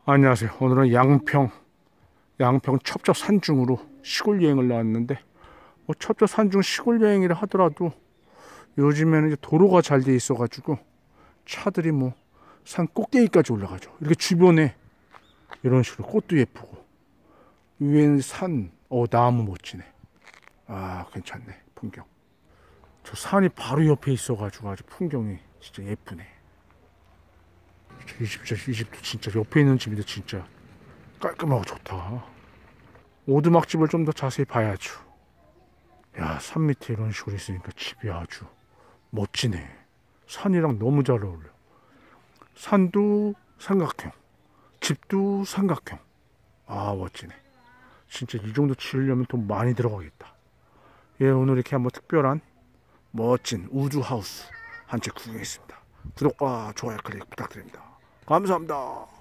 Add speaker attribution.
Speaker 1: 안녕하세요. 오늘은 양평 첩첩 산중으로 시골 여행을 나왔는데, 첩첩 산중 시골 여행이라 하더라도 요즘에는 이제 도로가 잘 돼 있어가지고 차들이 산 꼭대기까지 올라가죠. 이렇게 주변에 이런 식으로 꽃도 예쁘고 위에는 산, 나무 멋지네. 아, 괜찮네. 풍경. 저 산이 바로 옆에 있어가지고 아주 풍경이 진짜 예쁘네. 이 집도 진짜 옆에 있는 집인데 진짜 깔끔하고 좋다. 오두막집을 좀 더 자세히 봐야죠. 야, 산 밑에 이런 식으로 있으니까 집이 아주 멋지네. 산이랑 너무 잘 어울려. 산도 삼각형, 집도 삼각형. 아, 멋지네. 진짜 이 정도 지으려면 돈 많이 들어가겠다. 예, 오늘 이렇게 한번 특별한 멋진 우드하우스 한 채 구경했습니다. 구독과 좋아요 클릭 부탁드립니다. 감사합니다.